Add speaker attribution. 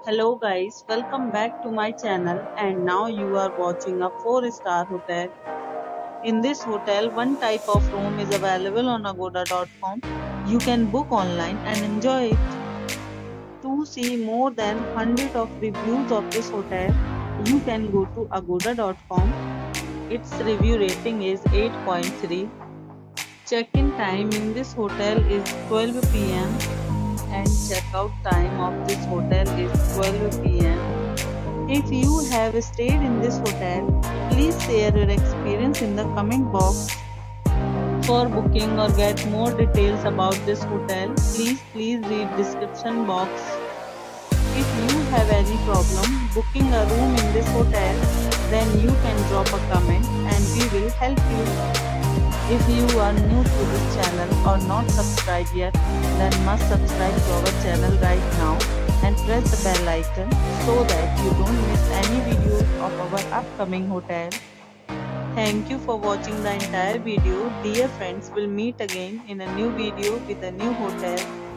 Speaker 1: Hello guys, welcome back to my channel and now you are watching a 4-star hotel. In this hotel, one type of room is available on agoda.com. You can book online and enjoy it. To see more than 100 of reviews of this hotel, you can go to agoda.com. Its review rating is 8.3. Check-in time in this hotel is 12 p.m. and checkout time of this hotel is 12 p.m. If you have stayed in this hotel, please share your experience in the comment box. For booking or get more details about this hotel, please read description box. If you have any problem booking a room in this hotel, then you can drop a comment and we will help you. If you are new to this channel or not subscribed yet, then must subscribe to our channel right now and press the bell icon so that you don't miss any videos of our upcoming hotel. Thank you for watching the entire video. Dear friends, we'll meet again in a new video with a new hotel.